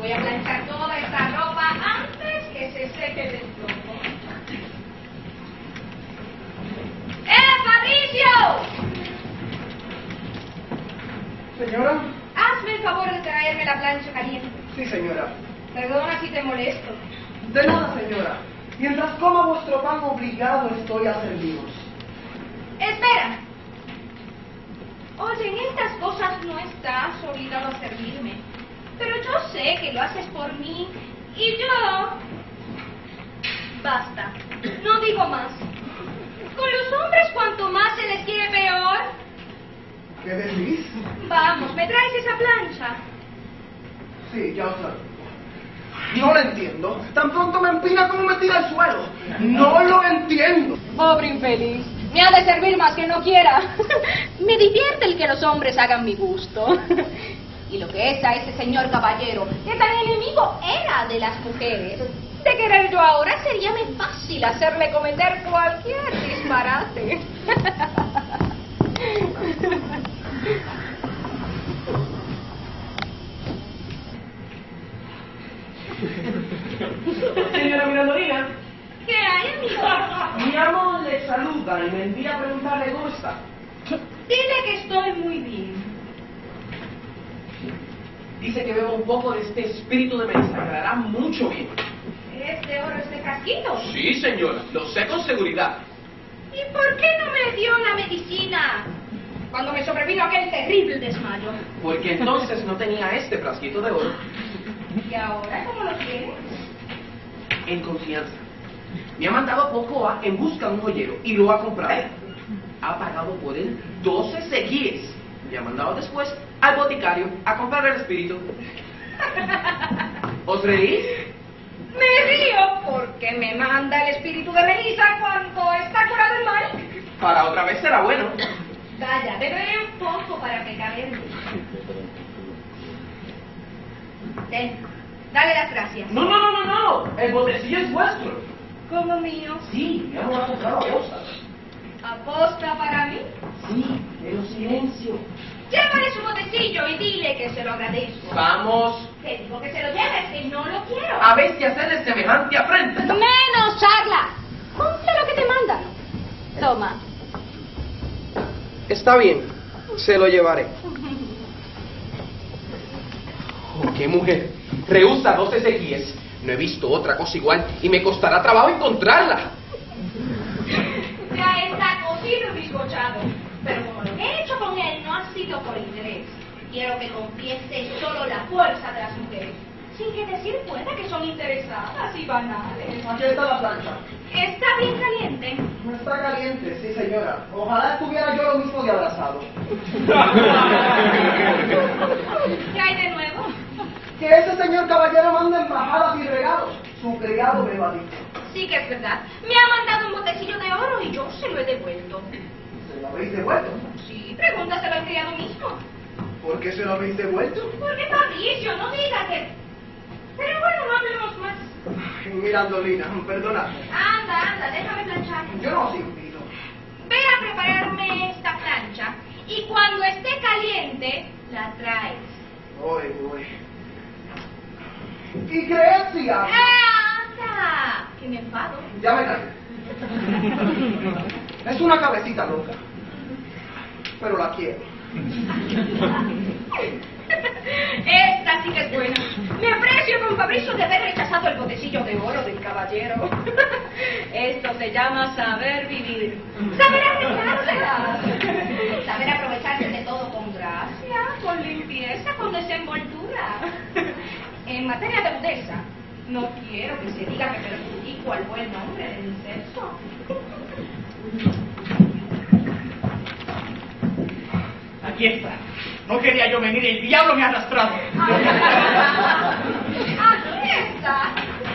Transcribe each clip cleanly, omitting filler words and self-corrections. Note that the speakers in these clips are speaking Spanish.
Voy a planchar toda esta ropa antes que se seque del todo. ¡Fabricio! Señora. Hazme el favor de traerme la plancha caliente. Sí, señora. Perdona si te molesto. De nada, señora. Mientras coma vuestro pan, obligado estoy a serviros. Espera. Oye, en estas cosas no estás obligado a servirme. Pero yo sé que lo haces por mí. Y yo... Basta. No digo más. Con los hombres, cuanto más se les quiere, peor. ¿Qué decís? Vamos, ¿me traes esa plancha? Sí, ya os la digo. No lo entiendo. Tan pronto me empina como me tira al suelo. No lo entiendo. Pobre infeliz. Me ha de servir más que no quiera. Me divierte el que los hombres hagan mi gusto. Y lo que es a ese señor caballero, que tan enemigo era de las mujeres, de querer yo ahora sería muy fácil hacerle cometer cualquier disparate. Señora Mirandolina. ¿Qué hay, amigo? Mi amo le saluda y me envía a preguntarle cómo está. Dile que estoy muy bien. Dice que beba un poco de este espíritu de melisa, que le hará mucho bien. ¿Es de oro este casquito? Sí, señora, lo sé con seguridad. ¿Y por qué no me dio la medicina cuando me sobrevino aquel terrible desmayo? Porque entonces no tenía este frasquito de oro. ¿Y ahora cómo lo tienes? En confianza. Me ha mandado a Pocoa en busca de un joyero y lo ha comprado. Ha pagado por él 12 sequíes. Me ha mandado después al boticario a comprar el espíritu. ¿Os reís? Me río porque me manda el espíritu de Melissa cuando está curado el mal. Para otra vez será bueno. Vaya, beberé un poco para recaerme. Ten, dale las gracias. No, no, no, no, no. El botecillo es vuestro. Como mío. Sí, mi amo lo ha comprado a posta. ¿Aposta para mí? Sí, pero silencio. Llévale su botecillo y dile que se lo agradezco. Vamos. Te digo que se lo lleves, que no lo quiero. A ver si hacerle semejante afrenta. Menos, Charla. Ponte lo que te mandan. Toma. Está bien, se lo llevaré. Oh, qué mujer. Rehúsa 12 sequíes. No he visto otra cosa igual y me costará trabajo encontrarla. Ya está cocido y bizcochado. Pero como lo que he hecho con él no ha sido por interés, quiero que confiese solo la fuerza de las mujeres, sin que decir pueda que son interesadas y banales. Aquí está la plancha. ¿Está bien caliente? No está caliente, sí, señora. Ojalá estuviera yo lo mismo de abrazado. ¿Qué hay de nuevo? Que ese señor caballero manda embajadas y regalos. Su criado me lo ha dicho. Sí que es verdad. Me ha mandado un botecillo de oro y yo se lo he devuelto. ¿Se lo habéis devuelto? Sí, pregúntaselo al criado mismo. ¿Por qué se lo habéis devuelto? Porque Fabricio, no diga que... Pero bueno, no hablemos más. Ay, Mirandolina, perdonadme. Anda, déjame planchar. Yo no os invito. Ve a prepararme esta plancha y cuando esté caliente, la traes. Voy. ¿Y crees si hago? ¡Anda! Que me enfado. Ya me callo. Es una cabecita loca. Pero la quiero. Esta sí que es buena. Me aprecio con Fabricio de haber rechazado el botecillo de oro del caballero. Esto se llama saber vivir. Saber arreglársela. Saber aprovecharse de todo con gracia, con limpieza, con desenvoltura. En materia de rudeza, no quiero que se diga que perjudico al buen nombre del incenso. Aquí está. No quería yo venir, el diablo me ha arrastrado. Aquí está.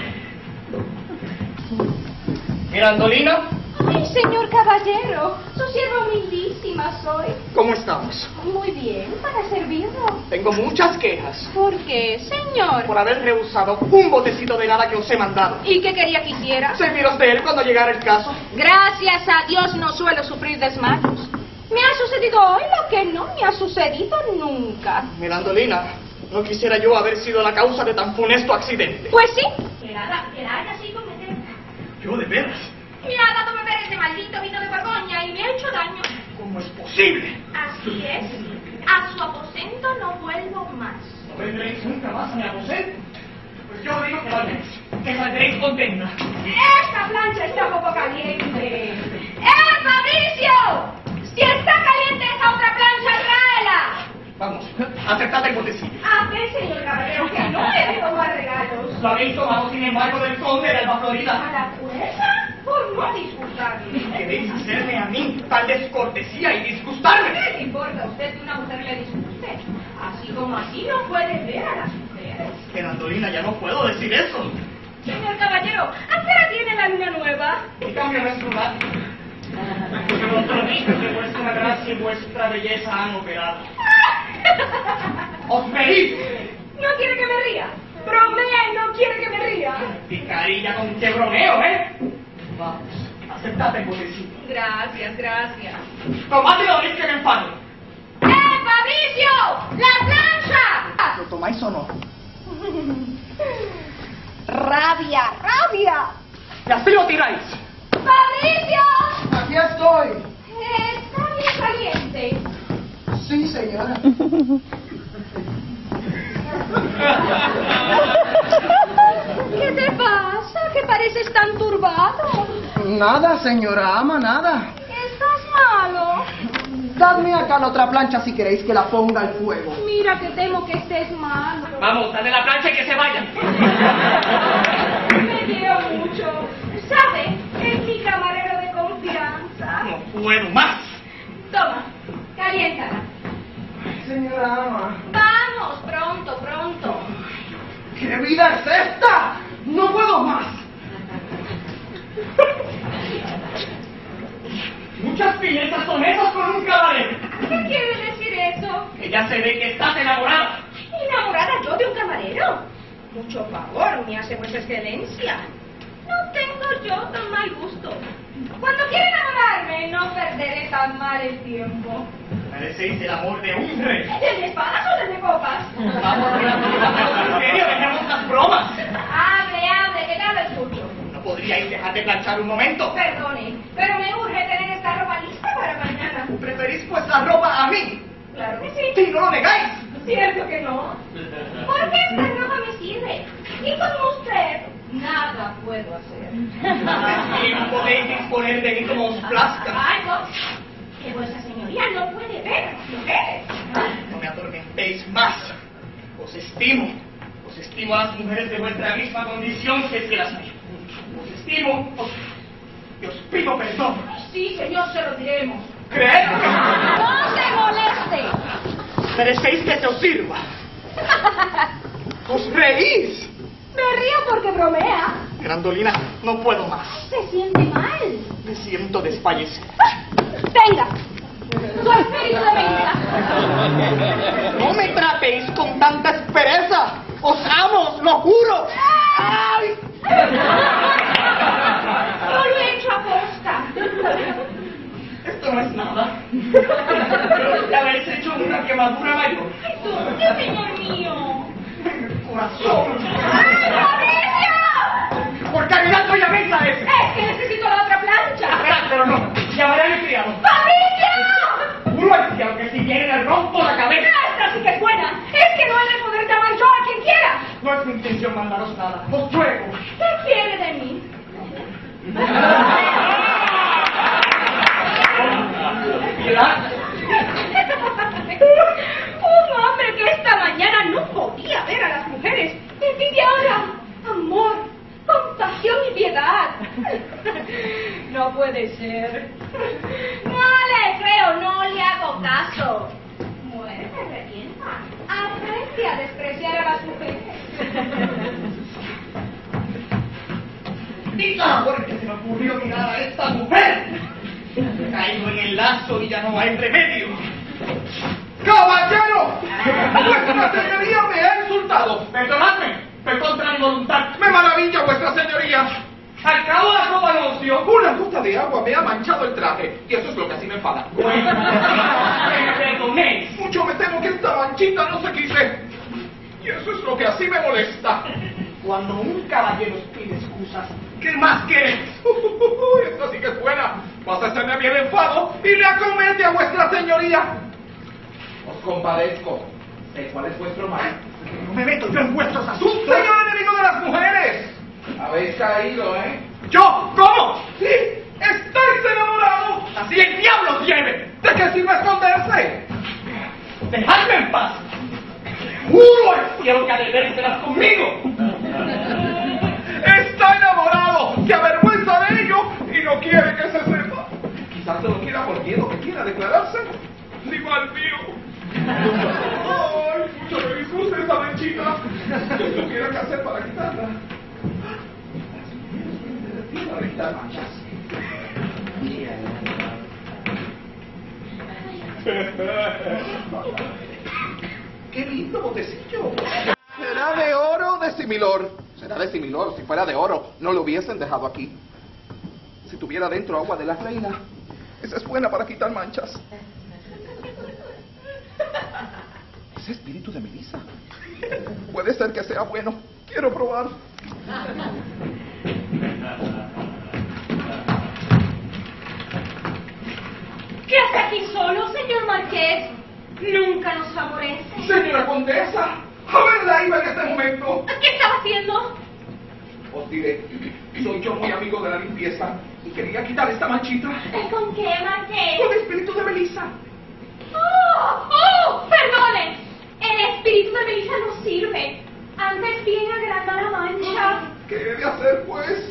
Mirandolina, Ay, señor caballero, su sierva humildísima soy. ¿Cómo estamos? Muy bien, para servirlo. Tengo muchas quejas ¿Por qué, señor? por haber rehusado un botecito de nada que os he mandado. ¿Y qué quería que hiciera? Serviros de él cuando llegara el caso. Gracias a Dios no suelo sufrir desmayos. Me ha sucedido hoy lo que no me ha sucedido nunca. Mirandolina, No quisiera yo haber sido la causa de tan funesto accidente. Pues sí, que la haya sido meter. Yo de veras. Me ha dado beber ese maldito vino de Borgoña y me ha hecho daño. ¿Cómo es posible? Así es. A su aposento no vuelvo más. ¿No vendréis nunca más a mi aposento? Pues yo digo que saldréis contenta. ¡Esta plancha está poco caliente! Fabricio! Si está caliente esa otra plancha, tráela. Vamos, aceptad el botecillo. A ver, señor caballero, que no he de tomar regalos. Lo habéis tomado, sin embargo, del conde de Alba ¿A Florida. la fuerza? Por no disgustarme. Queréis hacerme a mí tal descortesía y disgustarme. ¿Qué le importa a usted que una mujer le disguste? Así como así no puede ver a las mujeres. Grandolina, ya no puedo decir eso. Señor caballero, ¿a qué hora tiene la luna nueva? Y cambio nuestro lugar. Porque compromiso que vuestra gracia y vuestra belleza han operado. ¡Os reís! ¿No quiere que me ría? Bromea y no quiere que me ría. Picarilla con que bromeo, ¿eh? Vamos, aceptad el botecillo. Gracias, gracias. Tomad y lo veis que me enfado. ¡Fabricio! ¡La plancha! ¿Lo tomáis o no? ¡Rabia, rabia! Y así lo tiráis. ¡Fabricio! Aquí estoy. Está bien caliente. Sí, señora. ¿Qué te pasa? ¿Qué pareces tan turbado? Nada, señora ama, nada. ¿Estás malo? Dadme acá la otra plancha si queréis que la ponga al fuego. Mira que temo que estés malo. Vamos, dale la plancha y que se vaya. Me quiero mucho. ¿Sabe? Es mi camarero de confianza. No puedo más. Toma, caliéntala. Señora ama. Vamos, pronto, pronto. ¿Qué vida es esta? No puedo más. Muchas piezas son esas con un camarero. ¿Qué quiere decir eso? Que ya se ve que estás enamorada. ¿Enamorada yo de un camarero? Mucho favor me hace vuestra excelencia. No tengo yo tan mal gusto. Cuando quiera enamorarme, no perderé tan mal el tiempo. Merecéis el amor de un rey. ¿El de espadas o el de copas? Vamos, en serio, dejemos las bromas. Hable, que nada escucho. ¿No podríais dejar de planchar un momento? Perdone, pero me urge tener esta ropa lista para mañana. ¿Preferís vuestra ropa a mí? Claro que sí. Si no lo negáis. ¿Cierto que no? Porque esta ropa me sirve. Y con usted, nada puedo hacer. Y podéis disponer de mí como os plazca. Ay, no. Que vuestra señoría no puede ver a las mujeres. No me atormentéis más. Os estimo a las mujeres de vuestra misma condición si es que las hay. Os estimo y os pido perdón. Sí, señor, se lo diremos. ¿Creed? ¡No se moleste! Merecéis que se os sirva. ¿Os reís? Me río porque bromea. Grandolina, no puedo más. Se siente mal. Me siento desfallecer. Venga. Su espíritu de venganza. No me tratéis con tanta aspereza. Os amo, os lo juro. ¡Ay! No lo he hecho a posta. Esto no es nada. Pero ya habéis hecho una quemadura mayor. ¿Y dónde, señor mío? En el corazón. ¡Ay, Fabricio! Por caridad, doña Benza es. Es que necesito la otra plancha. Pero no. Llamaré a mi criado. ¡Fabricio! Juro al cielo que si viene le rompo la cabeza. Esta sí que es buena. Es que no he de poder llamar yo a quien quiera. No es mi intención mandaros nada. Os ruego. ¿Qué quiere de mí? Piedad. Un hombre que esta mañana no podía ver a las mujeres me pide ahora amor, compasión y piedad. No puede ser. No le creo, no le hago caso. Muere, me revienta. Aprende a despreciar a las mujeres. Dicha porque se me ocurrió mirar a esta mujer. Caigo en el lazo y ya no hay remedio. ¡Caballero! ¡Vuestra señoría me ha insultado! Perdonadme, fue contra mi voluntad. ¡Me maravilla, vuestra señoría! Al cabo de la copa de ocio. Una gota de agua me ha manchado el traje, y eso es lo que así me enfada. Bueno, perdonéis. Mucho me temo que esta manchita no se quise. Y eso es lo que así me molesta. Cuando un caballero pide excusas, ¿qué más quieres? Esta sí que es buena. Pásaseme bien enfado y le acomete a vuestra señoría. Os compadezco. Sé cuál es vuestro mal. No me meto yo en vuestros asuntos. ¡Señor enemigo de las mujeres! Habéis caído, ¿eh? ¿Yo? ¿Cómo? ¡Sí! ¡Estáis enamorados! ¡Así el diablo tiene! ¿De qué sirve esconderse? ¡Dejadme en paz! ¡Juro al cielo que ha de vérselas conmigo! Está enamorado, se avergüenza de ello y no quiere que se sepa. Quizás se lo quiera por miedo que quiera declararse. Ni mal mío. Ay, yo me disgusta esa manchita. Yo tuviera que hacer para quitarla. Para quitar manchas. ¡Qué lindo botecillo! ¿Será de oro o de similor? Será de similor. Si fuera de oro, no lo hubiesen dejado aquí. Si tuviera dentro agua de la reina, esa es buena para quitar manchas. ¿Es espíritu de Melissa? Puede ser que sea bueno. Quiero probar. ¿Qué hace aquí solo, señor Marqués? Nunca nos favorece. Señora condesa, a verla iba en este momento. ¿Qué estaba haciendo? Os diré, soy yo muy amigo de la limpieza y quería quitar esta manchita ¿Con qué, Marqués? con el espíritu de Melissa. ¡Oh! ¡Perdone! El espíritu de Melissa no sirve. Antes bien agranda la mancha. ¿Qué he de hacer, pues?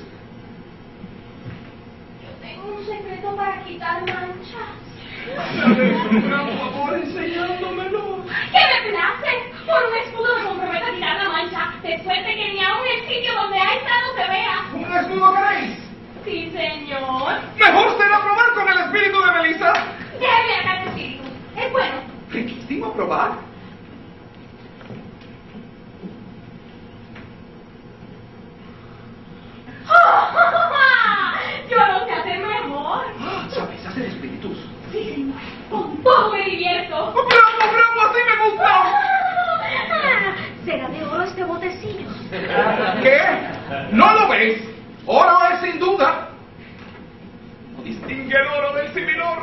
Yo tengo un secreto para quitar manchas. Me haréis un gran favor enseñándomelo. ¿Qué me place? Por un escudo me comprometo a quitar la mancha, después de que ni aun el sitio donde ha estado se vea. ¿Un escudo queréis? Sí, señor. Mejor será probar con el espíritu de Melissa. Déjeme acá el espíritu. Es bueno. Riquísimo probar. Yo no sé hacer mejor. ¿Sabéis hacer espíritus? Sí, señor. Con todo me divierto. ¡Bravo, bravo! ¡Así me gusta! ¿Será de oro este botecillo? ¿Qué? ¿No lo veis? Oro es sin duda. No distingue el oro del similor.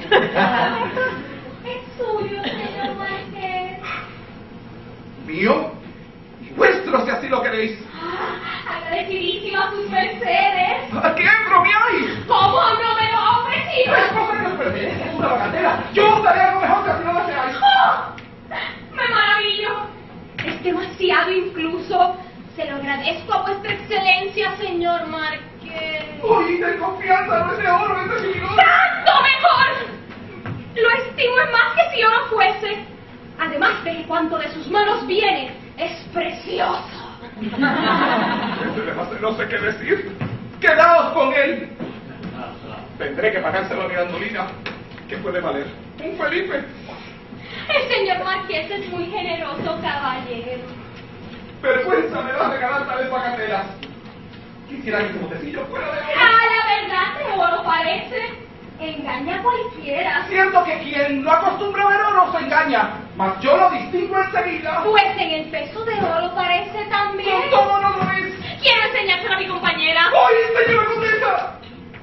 Es suyo, señor Marqués. ¿Mío? Y vuestro, si así lo queréis. Agradecidísima sus mercedes. ¿A qué bromeáis? ¿Cómo no me lo ha ofrecido? Es cosa que os pertenece, es una bagatela. Yo os daré algo mejor que así no lo seáis. ¡Oh! ¡Me maravillo! Es demasiado incluso. Se lo agradezco a vuestra excelencia, señor Marqués. Uy, ten confianza, no es de oro, es de similor. ¡Tanto mejor! Lo estimo en más que si oro fuese. Además de que cuanto de sus manos viene es precioso. No sé qué decir. Quedaos con él. Tendré que pagárselo a Mirandolina. ¿Qué puede valer? Un Felipe. El señor Marqués es muy generoso, caballero. Vergüenza me da regalar tales bagatelas. Quisiera que este botecillo fuera de oro. La verdad de oro parece. Engaña a cualquiera. Siento que quien no acostumbra a ver oro se engaña, mas yo lo distingo enseguida. Pues en el peso de oro parece también. ¿Cómo no lo es? Quiero enseñárselo a mi compañera. ¡Oye, señora condesa!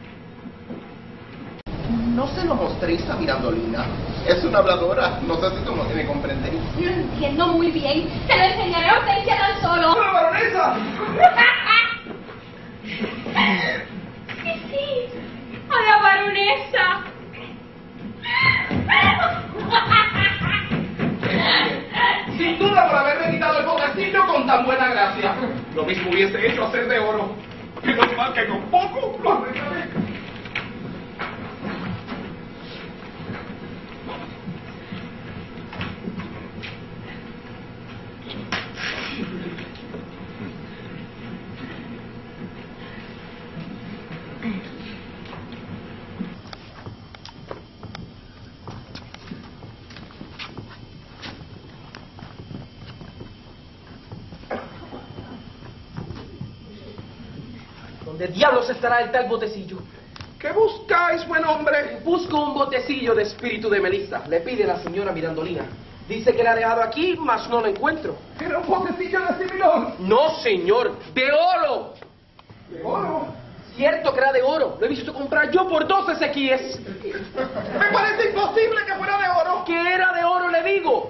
No se lo mostréis a Mirandolina. Es una habladora. No sé si tú me comprenderéis. Lo entiendo muy bien. Se lo enseñaré a Hortensia tan solo. ¡La baronesa! Sí. A la baronesa. Sin duda por haberme quitado el botecillo con tan buena gracia. Lo mismo hubiese hecho hacer de oro. Menos mal que con poco lo arreglaré. ¿Dónde diablos estará el tal botecillo? ¿Qué buscáis, buen hombre? Busco un botecillo de espíritu de Melissa. Le pide la señora Mirandolina. Dice que la ha dejado aquí, mas no la encuentro. Era un botecillo de similón. No, señor, de oro. ¿De oro? Cierto que era de oro. Lo he visto comprar yo por 12 sequíes. Me parece imposible que fuera de oro. Que era de oro, le digo.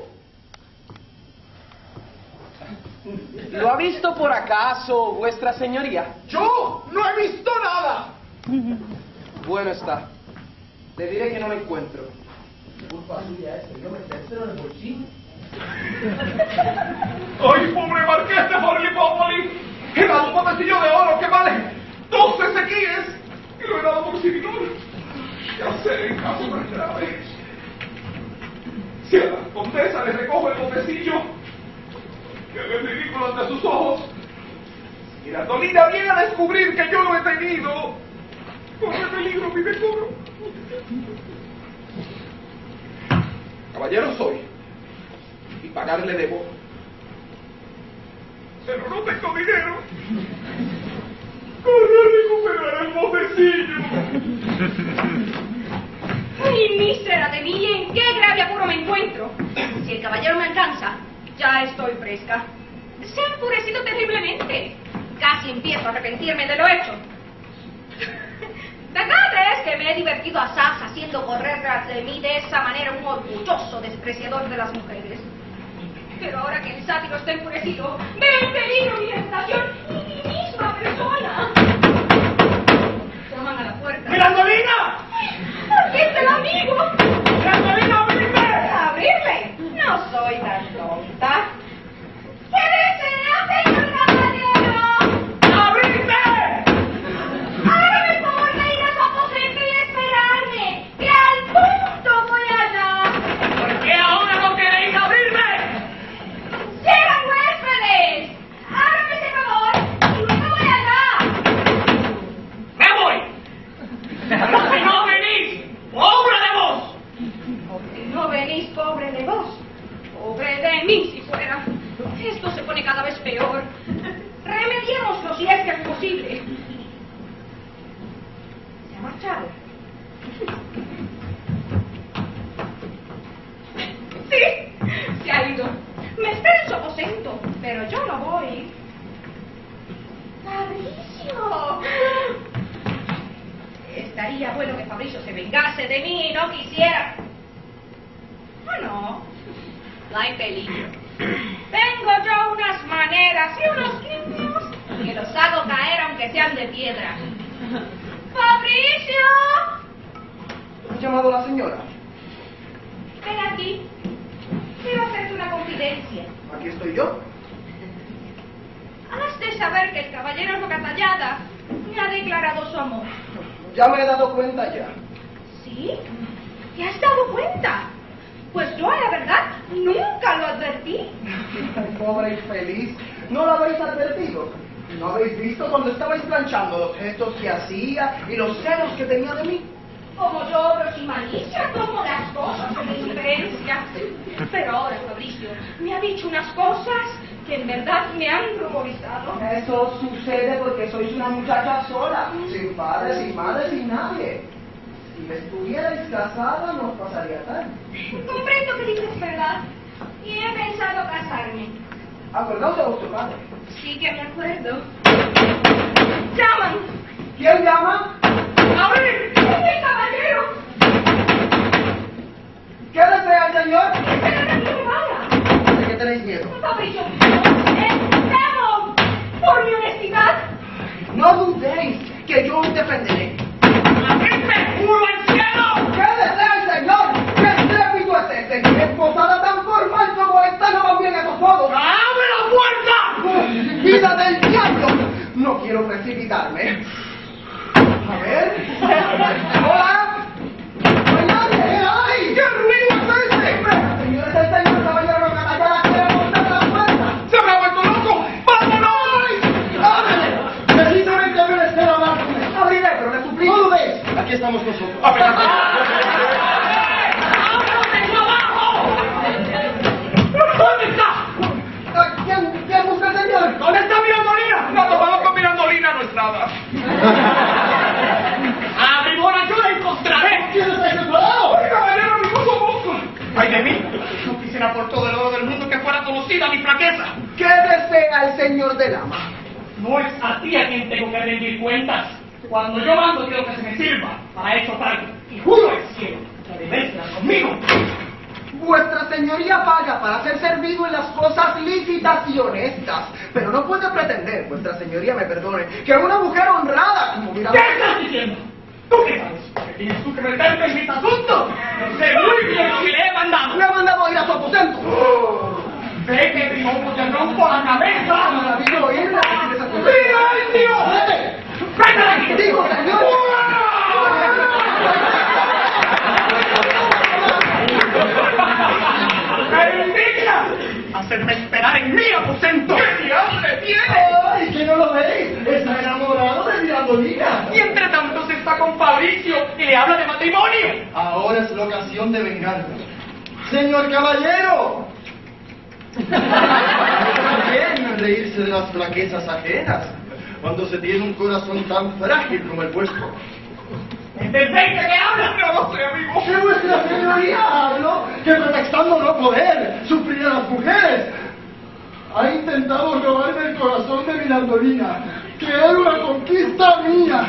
¿Lo ha visto por acaso, vuestra señoría? Yo no he visto nada. Bueno está. Le diré que no lo encuentro. Culpa suya es que yo metérselo en el bolsillo. ¡Ay, pobre marqués de Forlipópoli! He dado un botecillo de oro que vale 12 sequíes y lo he dado por similón. Ya sé, en caso tan grave. Si a la condesa le recojo el botecillo, que ve ridículo ante sus ojos, y la Dolina viene a descubrir que yo lo he tenido, corre peligro mi decoro. Caballero soy, y pagarle debo. Pero no tengo dinero. Corre a recuperar el botecillo. ¡Ay, mísera de mí! ¿En qué grave apuro me encuentro? Si el caballero me alcanza, ya estoy fresca. Se ha enfurecido terriblemente. Casi empiezo a arrepentirme de lo hecho. Verdad es que me he divertido a asaz haciendo correr tras de mí de esa manera un orgulloso despreciador de las mujeres. Pero ahora que el sátiro está enfurecido, veo en peligro mi reputación y mi misma persona. Llaman a la puerta. ¡Mirandolina! ¡Aquí está el amigo! ¡Mirandolina, abrirme! ¿Abrirle? No soy tan tonta. ¿Qué desea, señor caballero? ¡Abrirme! Hágame el favor de ir a su aposento y esperarme, que al punto voy allá. ¿Por qué ahora no queréis abrirme? ¡Llegan huéspedes! ¡Hágame ese favor y luego voy allá! ¡Me voy! ¡Si no venís, pobre de vos! Si no venís, pobre de vos, pobre de mí si fuera. Esto se pone cada vez peor. Remediémoslo si es que es posible. Se ha marchado. Sí, se ha ido. Me espera en su aposento, pero yo no voy. ¡Fabricio! Estaría bueno que Fabricio se vengase de mí y no quisiera. ¿O no? No hay peligro. Tengo yo unas maneras y unos guiños que los hago caer aunque sean de piedra. ¡Fabricio! ¿Ha llamado la señora? Ven aquí. Quiero hacerte una confidencia. Aquí estoy yo. Has de saber que el caballero Rocatallada me ha declarado su amor. Ya me he dado cuenta ya. ¿Sí? ¿Te has dado cuenta? Pues yo, la verdad, nunca lo advertí. Ay, pobre infeliz. ¿No lo habéis advertido? ¿No habéis visto cuando estabais planchando los gestos que hacía y los celos que tenía de mí? Como yo obro sin malicia, como las cosas con indiferencia. Pero ahora Fabricio me ha dicho unas cosas que en verdad me han ruborizado. Eso sucede porque sois una muchacha sola, sin padre, sin madre, sin nadie. Si estuvierais casada, no os pasaría tal. Comprendo que dices verdad y he pensado casarme. Acordaos de vuestro padre. Sí que me acuerdo. ¡Llaman! ¿Quién llama? ¡Abrir! ¡El caballero! ¿Qué desea el señor? ¡Espera que me vaya! ¿De qué tenéis miedo? Fabricio, temo por mi honestidad. No dudéis que yo os defenderé. ¡Abrirme, juro al cielo! ¿Qué desea el señor? ¿Qué estrépito es este? Esposada tan formal como esta no va bien a tus ojos. ¡Abre la puerta! ¡Vida del diablo! No quiero precipitarme. A ver. ¡Hola! ¡No hay nadie! ¡Ay! ¡Qué ruido es ese! Señor, es el señor caballero Rocatallada. ¡Quiere montar la puerta! ¡Se me ha vuelto loco! ¡Vámonos! ¡Ábrele! Precisamente me deseo hablar con él. Abriré, pero le suplico. ¿No lo ves? Aquí estamos nosotros. ¿Dónde está? ¿Quién busca el señor? ¿Dónde está Mirandolina? No tomamos con Mirandolina, no es nada. ¡Abrigora, yo la encontraré! ¿Quién está en el lado? ¡Ay, caballero, amigo, somos! ¡Ay de mí! No quisiera por flaqueza. ¿Qué desea el señor del ama? No es a ti a quien tengo que rendir cuentas. Cuando yo mando quiero que se me sirva. Para eso pago. Y juro al cielo que debéis estar conmigo. Vuestra señoría paga para ser servido en las cosas lícitas y honestas, pero no puede pretender, vuestra señoría me perdone, que una mujer honrada como ¿Qué Miranda... estás diciendo? ¿Tú qué sabes? ¿Que tienes tú que meterte en mis asuntos? Sé muy bien si le he mandado. Le ha mandado a ir a su aposento. Ve que triunfo te rompo la cabeza. Maravilloso oírla decir esas cosas. ¡Mira el Dios! ¡Vete de aquí! Digo, señor. ¡Me indigna! Hacerme esperar en mi aposento. ¿Qué diable tiene? ¡Ay, que no lo veis! ¡Está enamorado de Mirandolina! Y entre tanto se está con Fabricio y le habla de matrimonio. Ahora es la ocasión de vengarme. ¡Señor caballero! Bien reírse de las flaquezas ajenas cuando se tiene un corazón tan frágil como el vuestro. ¿Entendéis de qué habla? No lo sé, amigo. ¡Que vuestra señoría hablo! ¡Que pretextando no poder sufrir a las mujeres! Ha intentado robarme el corazón de Mirandolina, que era una conquista mía.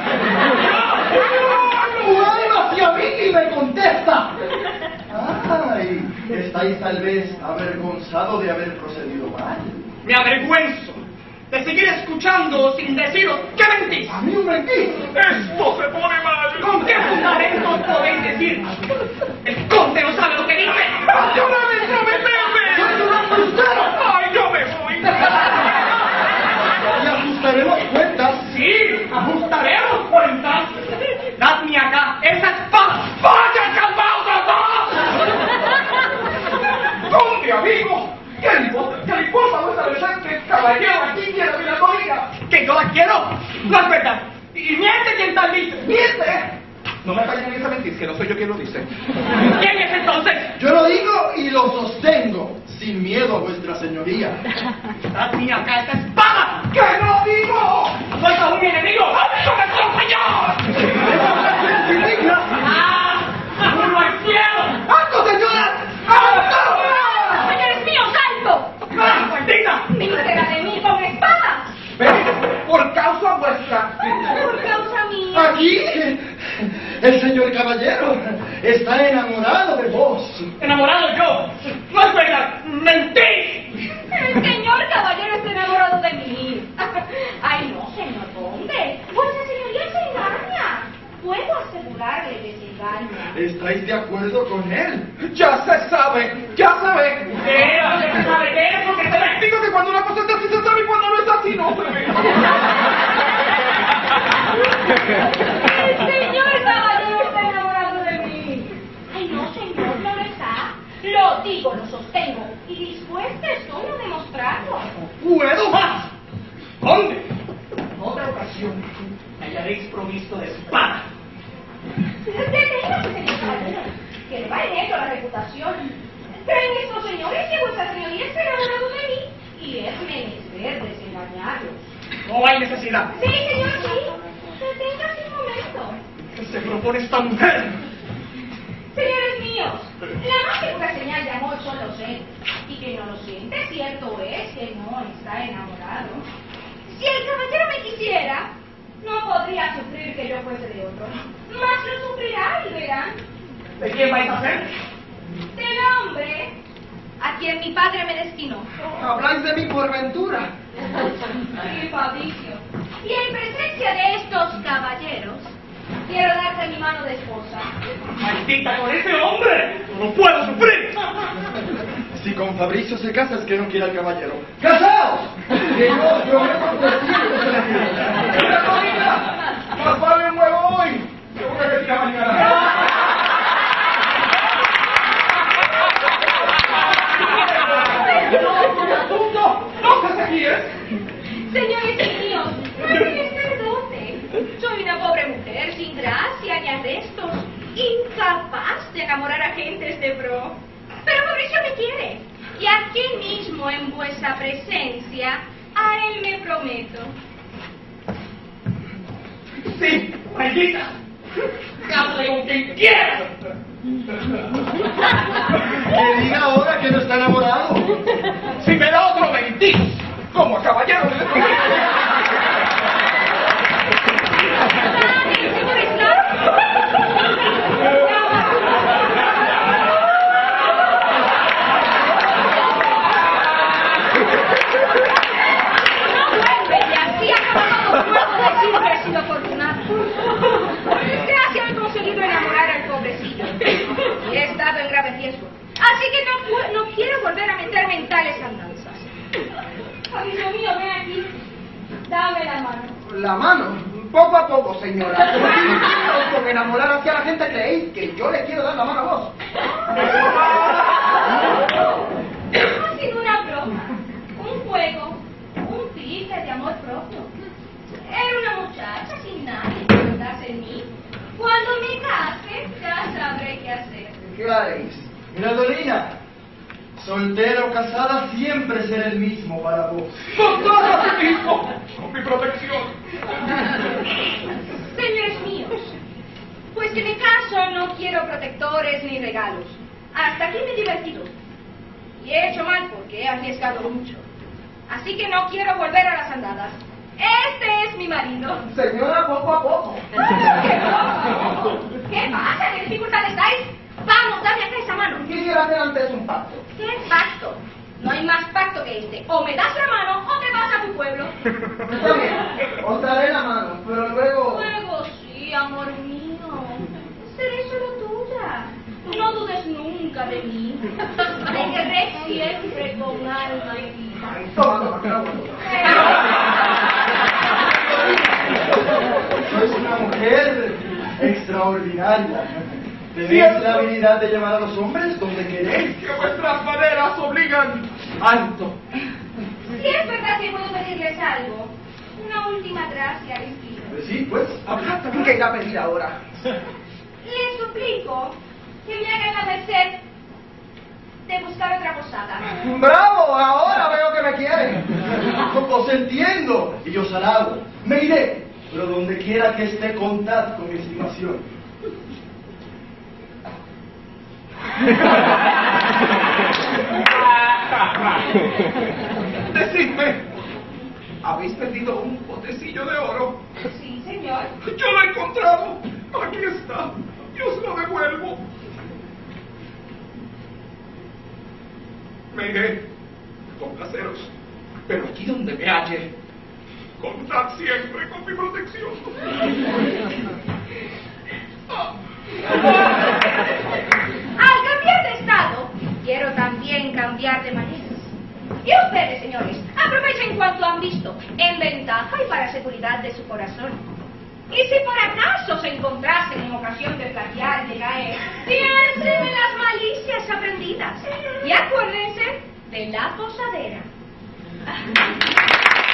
¡Tu alma hacia mí y me contesta! ¡Ay! Estáis tal vez avergonzado de haber procedido mal. Me avergüenzo de seguir escuchando sin deciros que mentís. ¡A mí un mentís! Esto se pone mal. ¿Con qué fundamentos podéis decir? El conde no sabe lo que dice. ¡Ayúdame, no me ¡Soy un hombre usted! ¡Ay, yo me voy! Y ajustaremos cuentas. Sí, ajustaremos cuentas. Dadme acá esa espada. ¡Vaya calvados los dos! ¿Dónde, amigo? ¿Qué le importa a vuestra merced que el caballero aquí quiera Mirandolina? ¿Que yo la quiero? No es verdad. Y miente quien tal dice. ¡Miente! No me fallen esa mentira, que no soy yo quien lo dice. ¿Quién es entonces? Yo lo digo y lo sostengo, sin miedo a vuestra señoría. Dadme acá esa espada. ¡Que no digo! ¡Sois a un enemigo! ¡Eso me señor! ¡Indigna! ¡Ah! ¡Uno al cielo! ¡Alto, señora! ¡Alto! ¡Señores míos, alto! ¡Ah, maldita! ¡Mísera de mí con espada! Por causa vuestra. Por causa mía. Aquí, el señor caballero está enamorado de vos. ¿Enamorado yo? ¡No es verdad! ¡Mentís! El señor caballero está enamorado de mí. Ay, no, señor conde. Vuestra señoría se engaña. Puedo asegurarle que se engaña. ¿Estáis de acuerdo con él? Ya se sabe, ya se ve. ¿Qué era lo que se sabe? ¿Qué es lo que se ve? Digo que cuando una cosa es así se sabe y cuando no es así no se ve. El señor caballero está enamorado de mí. Ay, no, señor, no lo está. Lo digo, lo sostengo. Y dispuesta estoy a demostrarlo. ¡Puedo más! ¿Dónde? En otra ocasión me hallaréis provisto de espada. Deténgase, señor caballero, que le va en ello la reputación. ¿Creen estos señores que vuestra señoría está enamorado de mí? Y es menester desengañarlos. No hay necesidad. Sí, señor, sí. Deténgase un momento. ¿Qué se propone esta mujer? Señores míos, la más segura señal de amor son los celos. Y que no lo siente, cierto es que no está enamorado. Si el caballero me quisiera, no podría sufrir que yo fuese de otro. Más lo sufrirá y verán. ¿De quién vais a ser? Del hombre a quien mi padre me destinó. Habláis de mí por ventura. Sí, Fabricio. Y en presencia de estos caballeros, quiero darte mi mano de esposa. ¡Maldita con ese hombre! ¡No puedo sufrir! Si con Fabricio se casa es que no quiere al caballero. ¡Casaos! Que yo os prometo que siempre se la quiero. ¡Mirandolina! ¡Más vale un huevo hoy! Seguro que tira mañana. ¿No sé si es? Señores míos, no me perdone. Soy una pobre mujer sin gracia ni arrestos, incapaz de enamorar a gentes de pro. Pero Fabricio me quiere, y aquí mismo en vuestra presencia a él me prometo. ¡Sí! ¡Maldita! ¡Cásate con quien quieras! Que diga ahora que no está enamorado. Si me da otro como a caballero de Señor Slot. Gracias he conseguido enamorar al pobrecillo y he estado en grave riesgo. Así que no quiero volver a meterme en tales andanzas. Amigo mío, ven aquí. Dame la mano. La mano, poco a poco, señora. Con enamorar hacia la gente creéis que yo le quiero dar la mano a vos. Ha sido una broma, un juego, un pique de amor propio. Era una muchacha sin nadie que pensase en mí. Cuando me case, ya sabré qué hacer. ¿Qué haréis? Mirandolina, soltera o casada siempre será el mismo para vos. ¡Con todo a ti mismo! ¡Con mi protección! Señores míos, pues que me caso no quiero protectores ni regalos. Hasta aquí me he divertido. Y he hecho mal porque he arriesgado mucho. Así que no quiero volver a las andadas. Este es mi marido. Señora, poco a poco. ¿Qué pasa? ¿Qué pasa? ¿En qué dificultad estáis? Vamos, dame acá esa mano. Quisiera hacer antes un pacto. ¿Qué pacto? No hay más pacto que este. O me das la mano o te vas a tu pueblo. Está bien, os daré la mano, pero luego... Luego sí, amor mío. Seré solo tuya. No dudes nunca de mí. Te querré siempre con alma y vida. Toma, toma. Sois una mujer extraordinaria. Tenéis la habilidad de llevar a los hombres donde queréis. ¡Que vuestras maneras obligan! ¡Alto! Si es verdad que puedo pedirles algo, una última gracia les pido. Sí, pues, hablad. ¿Qué irá a pedir ahora? Les suplico que me hagan la merced de buscar otra posada. ¡Bravo! Ahora veo que me quieren. Os entiendo y os halago. Me iré, pero donde quiera que esté, contad con mi estimación. Decidme, ¿habéis perdido un botecillo de oro? Sí, señor. Yo lo he encontrado. Aquí está. Yo os lo devuelvo. Me iré, complaceros, pero aquí donde me halle, contad siempre con mi protección. Al cambiar de estado, quiero también cambiar de maneras. Y ustedes, señores, aprovechen cuanto han visto, en ventaja y para seguridad de su corazón. Y si por acaso se encontrasen en ocasión de plagiar y de caer, piensen en las malicias aprendidas y acuérdense de la posadera.